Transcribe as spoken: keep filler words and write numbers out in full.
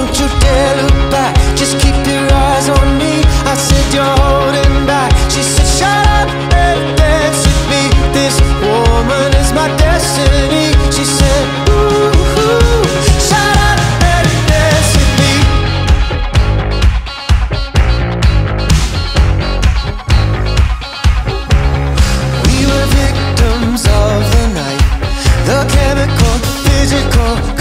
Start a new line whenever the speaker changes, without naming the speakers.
don't you dare look back, just keep your eyes on me. I said you're holding back. She said shut up and dance with me. This woman is my destiny. She said ooh, ooh, shut up and dance with me. We were victims of the night, the chemical, physical